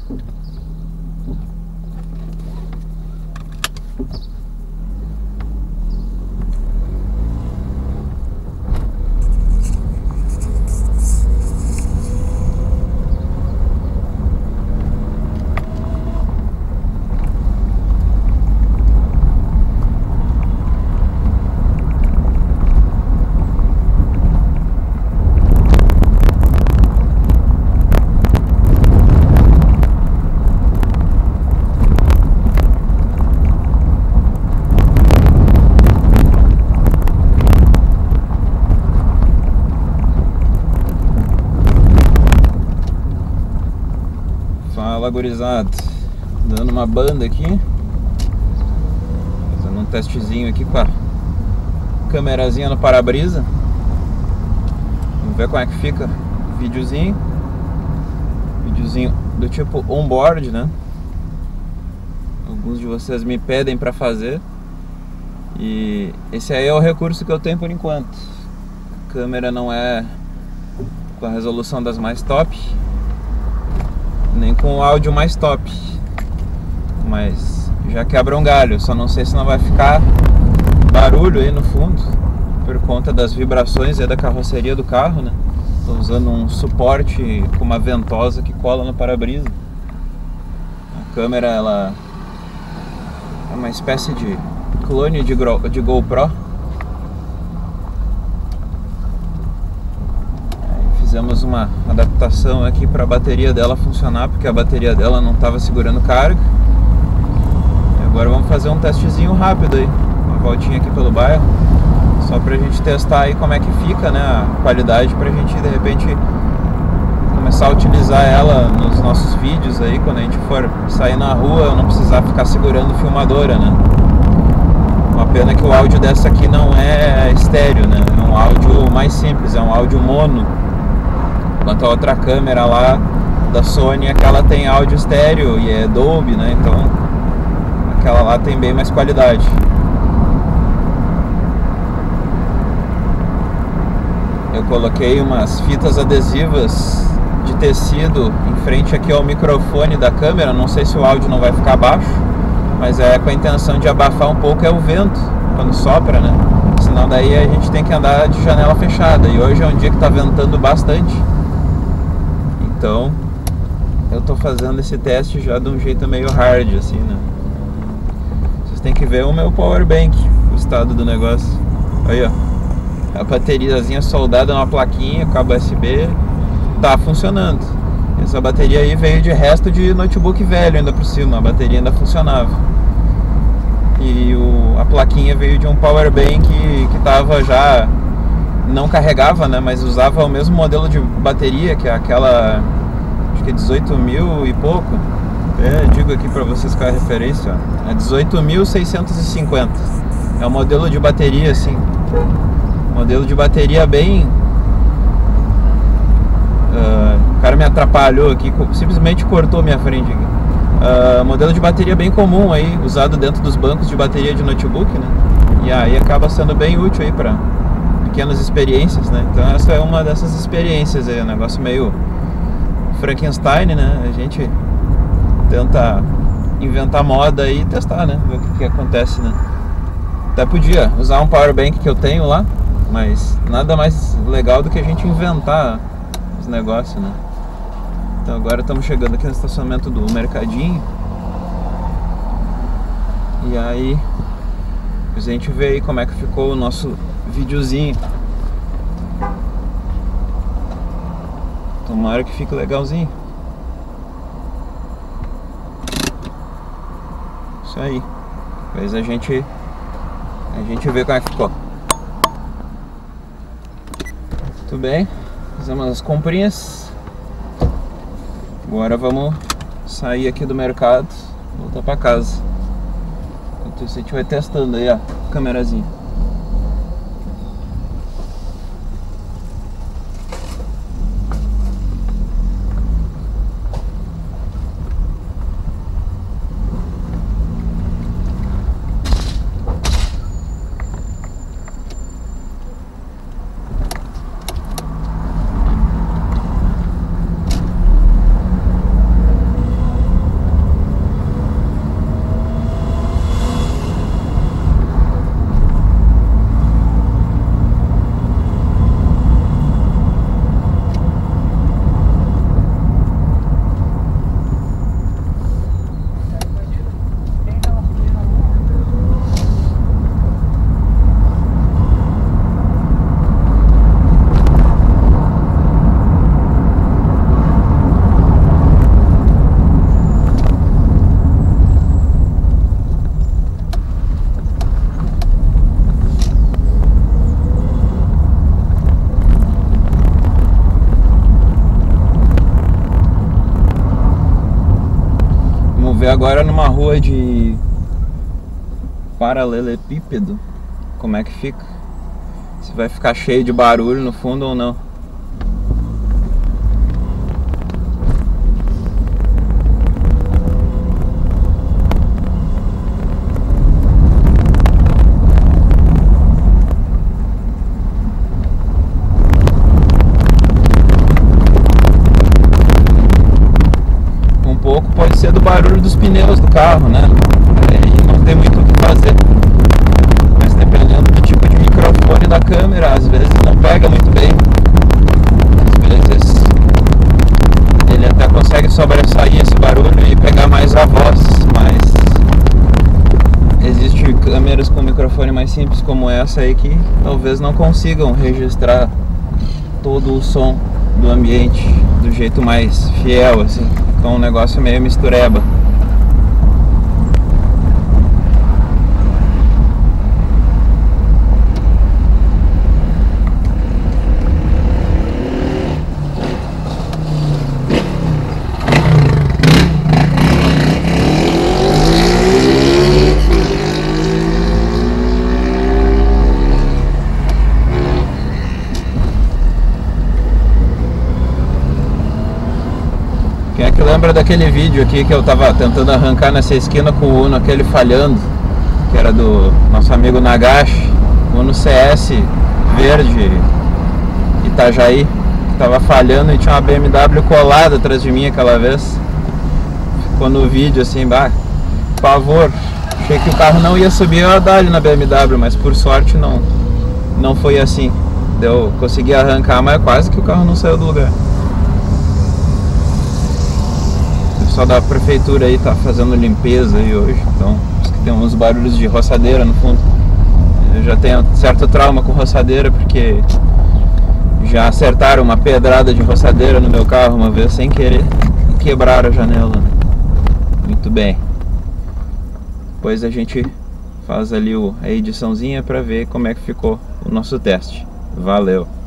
Fala, gurizada, dando uma banda aqui, fazendo um testezinho aqui com a câmerazinha no para-brisa. Vamos ver como é que fica o videozinho do tipo on-board, né? Alguns de vocês me pedem para fazer, e esse aí é o recurso que eu tenho por enquanto. A câmera não é com a resolução das mais top, nem com o áudio mais top, mas já quebra um galho. Só não sei se não vai ficar barulho aí no fundo por conta das vibrações e da carroceria do carro, né? Tô usando um suporte com uma ventosa que cola no para-brisa. A câmera, ela é uma espécie de clone de GoPro. Fizemos uma adaptação aqui para a bateria dela funcionar, porque a bateria dela não estava segurando carga. E agora vamos fazer um testezinho rápido aí, uma voltinha aqui pelo bairro, só pra gente testar aí como é que fica, né, a qualidade, pra gente de repente começar a utilizar ela nos nossos vídeos aí, quando a gente for sair na rua, não precisar ficar segurando filmadora, né. Uma pena que o áudio dessa aqui não é estéreo, né, é um áudio mais simples, é um áudio mono. Enquanto a outra câmera lá da Sony, aquela tem áudio estéreo e é Dolby, né? Então aquela lá tem bem mais qualidade. Eu coloquei umas fitas adesivas de tecido em frente aqui ao microfone da câmera. Não sei se o áudio não vai ficar baixo, mas é com a intenção de abafar um pouco o vento quando sopra, né? Senão daí a gente tem que andar de janela fechada. E hoje é um dia que tá ventando bastante. Então eu tô fazendo esse teste já de um jeito meio hard, assim, né? Vocês têm que ver o meu power bank, o estado do negócio. Aí, ó, a bateriazinha soldada numa plaquinha, cabo USB, tá funcionando. Essa bateria aí veio de resto de notebook velho ainda por cima, a bateria ainda funcionava. E a plaquinha veio de um power bank que tava já... não carregava, né, mas usava o mesmo modelo de bateria, que é aquela, acho que é 18.000 e pouco. Digo aqui para vocês qual é a referência, ó. É 18.650. É um modelo de bateria, assim, modelo de bateria bem... o cara me atrapalhou aqui, simplesmente cortou minha frente aqui. Modelo de bateria bem comum aí, usado dentro dos bancos de bateria de notebook, né, e aí acaba sendo bem útil aí para pequenas experiências, né? Então essa é uma dessas experiências aí, um negócio meio Frankenstein, né? A gente tenta inventar moda e testar, né? Ver o que acontece, né? Até podia usar um power bank que eu tenho lá, mas nada mais legal do que a gente inventar os negócios, né? Então agora estamos chegando aqui no estacionamento do mercadinho. E aí a gente vê aí como é que ficou o nosso videozinho. Tomara que fique legalzinho. Isso aí. Depois a gente vê como é que ficou. Tudo bem, fizemos as comprinhas. Agora vamos sair aqui do mercado, voltar pra casa. Enquanto isso a gente vai testando aí a câmerazinha. ver agora numa rua de paralelepípedo como é que fica. Se vai ficar cheio de barulho no fundo ou não. Pode ser do barulho dos pneus do carro, né? Aí não tem muito o que fazer. Mas dependendo do tipo de microfone da câmera, às vezes não pega muito bem. Às vezes ele até consegue sobressair esse barulho e pegar mais a voz, mas existem câmeras com microfone mais simples como essa aí que talvez não consigam registrar todo o som do ambiente do jeito mais fiel, assim. Então um negócio meio mistureba. Quem é que lembra daquele vídeo aqui que eu tava tentando arrancar nessa esquina com o Uno, aquele falhando, que era do nosso amigo Nagashi, Uno CS verde Itajaí, que tava falhando e tinha uma BMW colada atrás de mim aquela vez. Ficou no vídeo assim, bah, pavor. Achei que o carro não ia subir a dar ali na BMW, mas por sorte não foi assim. Consegui arrancar, mas quase que o carro não saiu do lugar. O pessoal da prefeitura aí tá fazendo limpeza aí hoje, então tem uns barulhos de roçadeira no fundo. Eu já tenho certo trauma com roçadeira porque já acertaram uma pedrada de roçadeira no meu carro uma vez sem querer e quebraram a janela. Muito bem. Depois a gente faz ali a ediçãozinha para ver como é que ficou o nosso teste. Valeu!